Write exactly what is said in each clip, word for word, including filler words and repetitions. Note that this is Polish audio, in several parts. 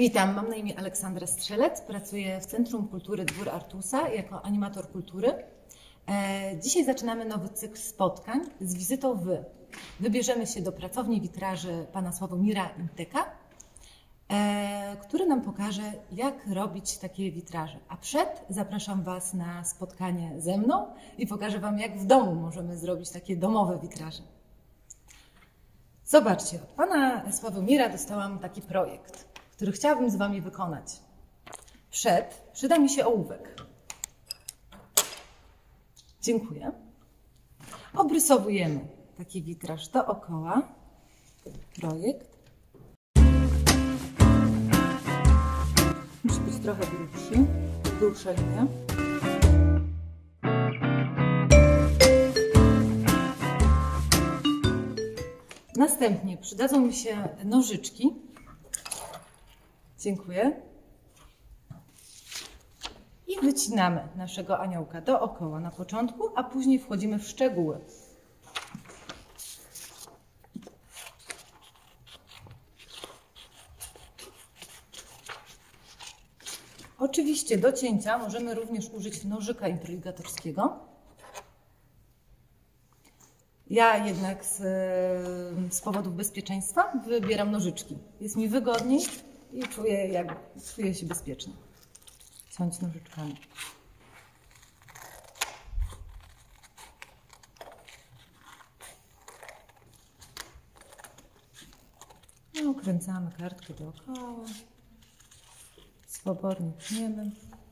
Witam, mam na imię Aleksandra Strzelec, pracuję w Centrum Kultury Dwór Artusa jako animator kultury. Dzisiaj zaczynamy nowy cykl spotkań z wizytą w. Wybierzemy się do pracowni witraży pana Sławomira Inteka, który nam pokaże, jak robić takie witraże. A przed zapraszam Was na spotkanie ze mną i pokażę Wam, jak w domu możemy zrobić takie domowe witraże. Zobaczcie, od pana Sławomira dostałam taki projekt, który chciałabym z Wami wykonać. Przed przyda mi się ołówek. Dziękuję. Obrysowujemy taki witraż dookoła. Projekt. Musi być trochę grubszy, dłuższa linia. Następnie przydadzą mi się nożyczki. Dziękuję. I wycinamy naszego aniołka dookoła na początku, a później wchodzimy w szczegóły. Oczywiście do cięcia możemy również użyć nożyka introligatorskiego. Ja jednak z, z powodów bezpieczeństwa wybieram nożyczki. Jest mi wygodniej i czuję, jak, czuję się bezpiecznie. Ciąć nożyczkami. No, ukręcamy kartkę dookoła. Swobodnie tniemy.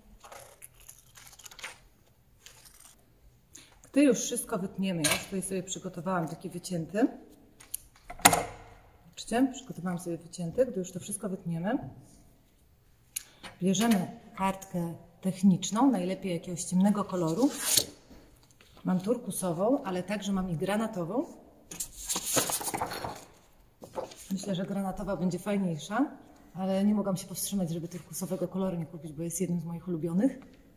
Gdy już wszystko wytniemy, ja już tutaj sobie przygotowałam taki wycięty. Zobaczcie, przygotowałam sobie wycięty. Gdy już to wszystko wytniemy, bierzemy kartkę techniczną, najlepiej jakiegoś ciemnego koloru. Mam turkusową, ale także mam i granatową. Myślę, że granatowa będzie fajniejsza, ale nie mogłam się powstrzymać, żeby turkusowego koloru nie kupić, bo jest jednym z moich ulubionych.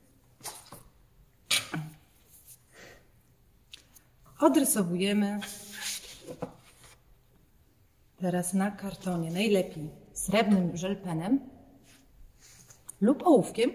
Odrysowujemy teraz na kartonie, najlepiej srebrnym żelpenem lub ołówkiem.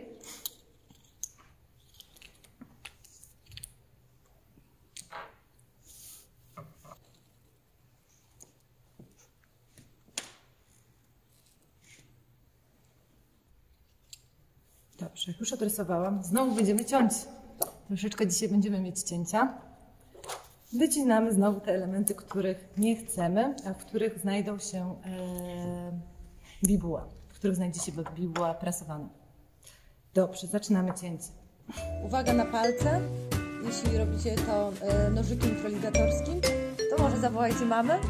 Dobrze, już odrysowałam. Znowu będziemy ciąć. Troszeczkę dzisiaj będziemy mieć cięcia. Wycinamy znowu te elementy, których nie chcemy, a w których znajdą się e, bibuła, w których znajdzie się bibuła prasowana. Dobrze, zaczynamy cięcie. Uwaga na palce. Jeśli robicie to e, nożykiem introligatorskim, to może zawołajcie mamę.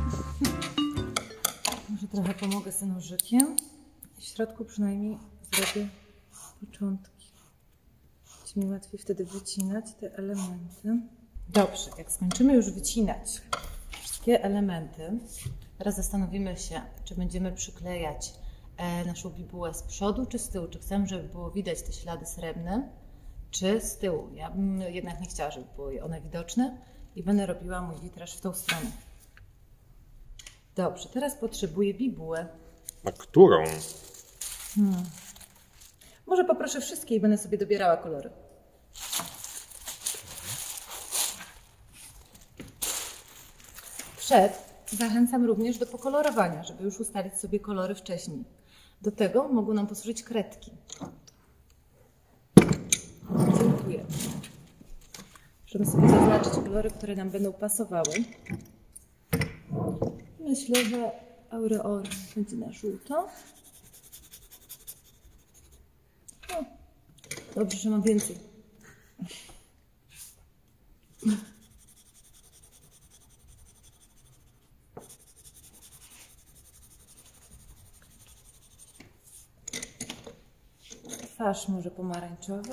Może trochę pomogę z nożykiem. W środku przynajmniej zrobię początki. Będzie mi łatwiej wtedy wycinać te elementy. Dobrze, jak skończymy już wycinać wszystkie elementy, teraz zastanowimy się, czy będziemy przyklejać naszą bibułę z przodu czy z tyłu. Czy chcemy, żeby było widać te ślady srebrne, czy z tyłu. Ja bym jednak nie chciała, żeby były one widoczne i będę robiła mój witraż w tą stronę. Dobrze, teraz potrzebuję bibułę. A którą? Hmm. Może poproszę wszystkie i będę sobie dobierała kolory. Przed zachęcam również do pokolorowania, żeby już ustalić sobie kolory wcześniej. Do tego mogą nam posłużyć kredki. Dziękuję. Żeby sobie zaznaczyć kolory, które nam będą pasowały. Myślę, że aureol będzie na żółto. O, dobrze, że mam więcej. Twarz może pomarańczowa.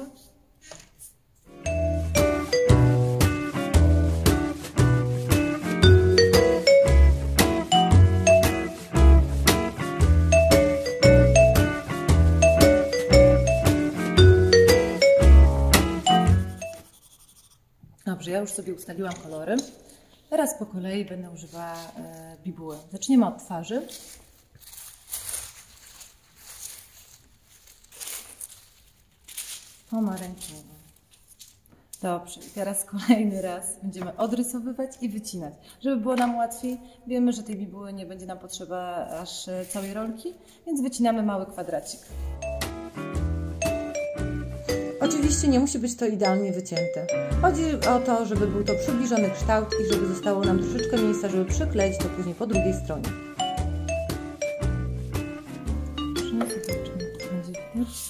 Dobrze, ja już sobie ustaliłam kolory. Teraz po kolei będę używała e, bibuły. Zaczniemy od twarzy. pomarańczową. Dobrze, i teraz kolejny raz będziemy odrysowywać i wycinać. Żeby było nam łatwiej, wiemy, że tej bibuły nie będzie nam potrzeba aż całej rolki, więc wycinamy mały kwadracik. Oczywiście nie musi być to idealnie wycięte. Chodzi o to, żeby był to przybliżony kształt i żeby zostało nam troszeczkę miejsca, żeby przykleić to później po drugiej stronie. Zobaczymy, co będzie widać.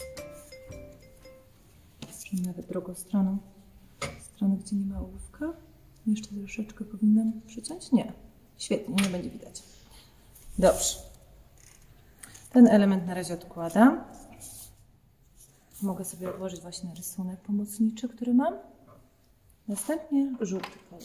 Nawet drugą stroną. Strony, gdzie nie ma ołówka. Jeszcze troszeczkę powinnam przyciąć? Nie. Świetnie, nie będzie widać. Dobrze. Ten element na razie odkładam. Mogę sobie odłożyć właśnie rysunek pomocniczy, który mam. Następnie żółty kolor.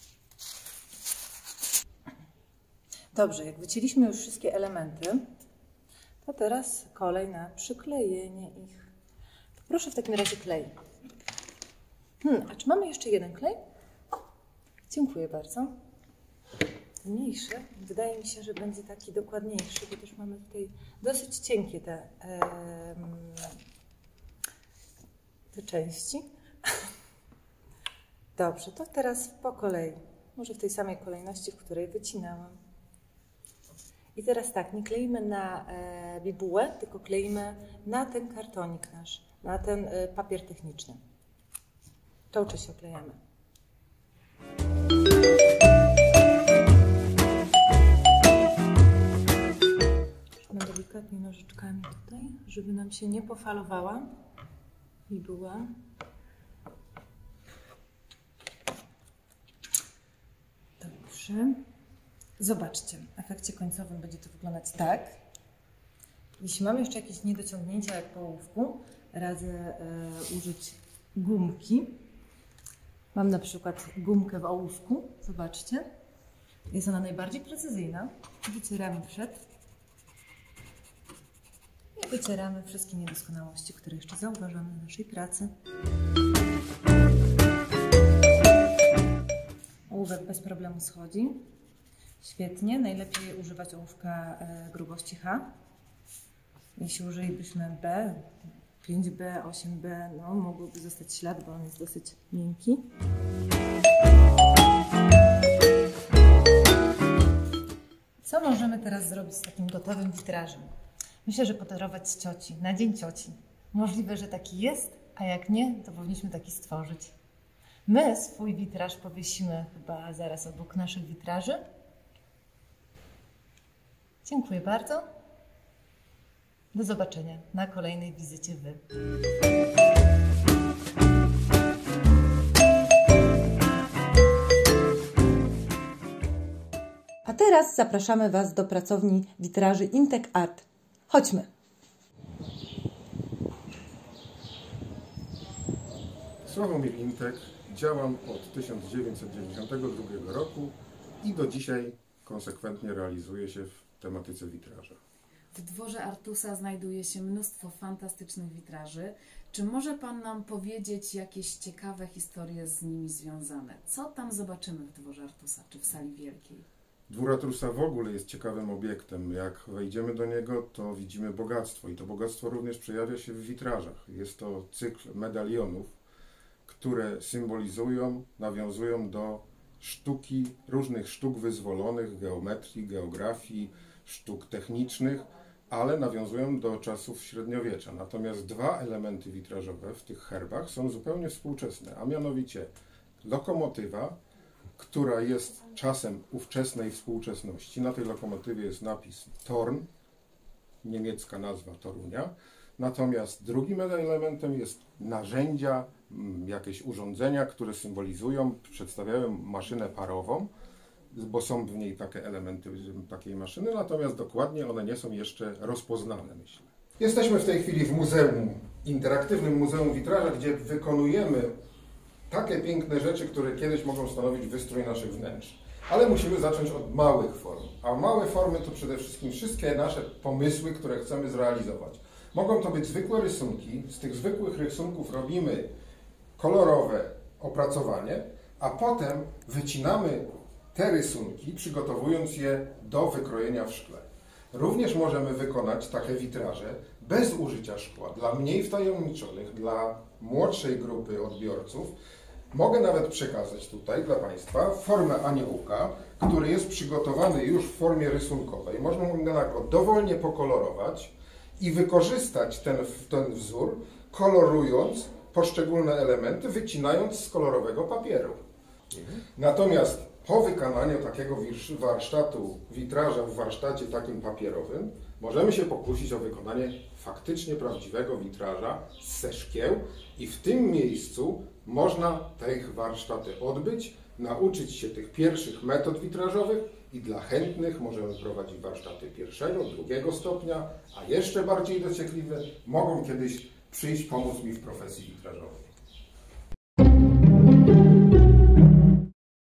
Dobrze, jak wycięliśmy już wszystkie elementy, to teraz kolej na przyklejenie ich. Proszę w takim razie klej. Hmm, a czy mamy jeszcze jeden klej? Dziękuję bardzo. Mniejszy. Wydaje mi się, że będzie taki dokładniejszy, bo też mamy tutaj dosyć cienkie te, em, te części. Dobrze, to teraz po kolei. Może w tej samej kolejności, w której wycinałam. I teraz tak, nie kleimy na e, bibułę, tylko kleimy na ten kartonik nasz, na ten e, papier techniczny. To oczy się oklejamy. Trzymam delikatnie nożyczkami tutaj, żeby nam się nie pofalowała bibuła. Dobrze. Zobaczcie, w efekcie końcowym będzie to wyglądać tak. Jeśli mamy jeszcze jakieś niedociągnięcia jak po ołówku, radzę e, użyć gumki. Mam na przykład gumkę w ołówku, zobaczcie. Jest ona najbardziej precyzyjna. Wycieramy przed i wycieramy wszystkie niedoskonałości, które jeszcze zauważamy w naszej pracy. Ołówek bez problemu schodzi. Świetnie. Najlepiej używać ołówka grubości H. Jeśli użylibyśmy B, pięć B, osiem B, no mógłby zostać ślad, bo on jest dosyć miękki. Co możemy teraz zrobić z takim gotowym witrażem? Myślę, że podarować cioci, na dzień cioci. Możliwe, że taki jest, a jak nie, to powinniśmy taki stworzyć. My swój witraż powiesimy chyba zaraz obok naszych witraży. Dziękuję bardzo. Do zobaczenia na kolejnej wizycie Wy. A teraz zapraszamy Was do pracowni witraży Intec Art. Chodźmy! Sławomir Intec, działam od tysiąc dziewięćset dziewięćdziesiątego drugiego roku i do dzisiaj konsekwentnie realizuję się w tematyce witraża. W dworze Artusa znajduje się mnóstwo fantastycznych witraży. Czy może Pan nam powiedzieć jakieś ciekawe historie z nimi związane? Co tam zobaczymy w dworze Artusa, czy w sali wielkiej? Dwór Artusa w ogóle jest ciekawym obiektem. Jak wejdziemy do niego, to widzimy bogactwo i to bogactwo również przejawia się w witrażach. Jest to cykl medalionów, które symbolizują, nawiązują do sztuki, różnych sztuk wyzwolonych, geometrii, geografii, sztuk technicznych, ale nawiązują do czasów średniowiecza. Natomiast dwa elementy witrażowe w tych herbach są zupełnie współczesne, a mianowicie lokomotywa, która jest czasem ówczesnej współczesności. Na tej lokomotywie jest napis Torn, niemiecka nazwa Torunia. Natomiast drugim elementem jest narzędzia, jakieś urządzenia, które symbolizują, przedstawiają maszynę parową, bo są w niej takie elementy takiej maszyny, natomiast dokładnie one nie są jeszcze rozpoznane, myślę. Jesteśmy w tej chwili w muzeum, interaktywnym muzeum witraża, gdzie wykonujemy takie piękne rzeczy, które kiedyś mogą stanowić wystrój naszych wnętrz. Ale musimy zacząć od małych form. A małe formy to przede wszystkim wszystkie nasze pomysły, które chcemy zrealizować. Mogą to być zwykłe rysunki. Z tych zwykłych rysunków robimy kolorowe opracowanie, a potem wycinamy te rysunki, przygotowując je do wykrojenia w szkle. Również możemy wykonać takie witraże bez użycia szkła. Dla mniej wtajemniczonych, dla młodszej grupy odbiorców mogę nawet przekazać tutaj dla Państwa formę aniołka, który jest przygotowany już w formie rysunkowej. Można go dowolnie pokolorować i wykorzystać ten, ten wzór, kolorując poszczególne elementy, wycinając z kolorowego papieru. Natomiast po wykonaniu takiego warsztatu, witraża w warsztacie takim papierowym, możemy się pokusić o wykonanie faktycznie prawdziwego witraża ze szkieł i w tym miejscu można te warsztaty odbyć, nauczyć się tych pierwszych metod witrażowych i dla chętnych możemy prowadzić warsztaty pierwszego, drugiego stopnia, a jeszcze bardziej dociekliwe mogą kiedyś przyjść pomóc mi w profesji witrażowej.